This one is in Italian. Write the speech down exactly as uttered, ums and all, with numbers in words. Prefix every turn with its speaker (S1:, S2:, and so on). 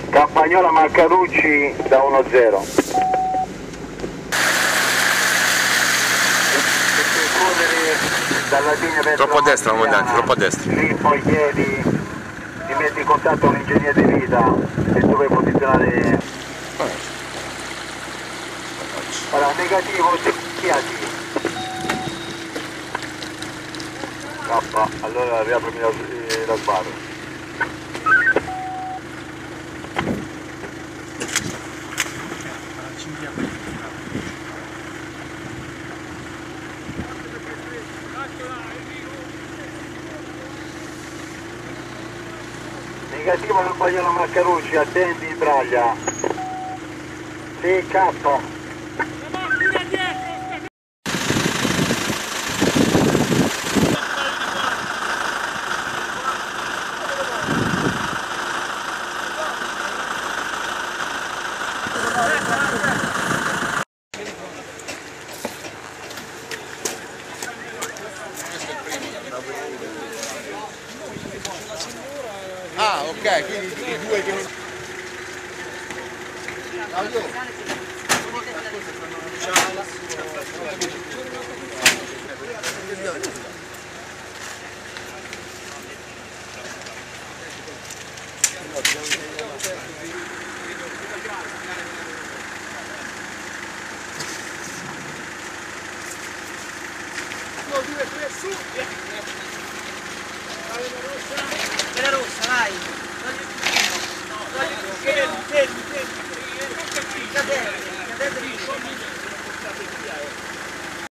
S1: Campagnola Maccarucci da uno zero.
S2: Troppo a destra, comandante, troppo a destra.
S1: Lì poi chiedi, ti metti in contatto con l'ingegnere di vita e dove posizionare. Allora, negativo, schiati. K, allora riaprimi la, eh, la sbarra. Negativo Campagnola Maccarucci, attendi in braglia. Sì, K.
S3: Ah, ok, quindi i due che non... uno, due, tre, su!
S4: Quella rossa, vai! Togli il cucino! Togli il cucino!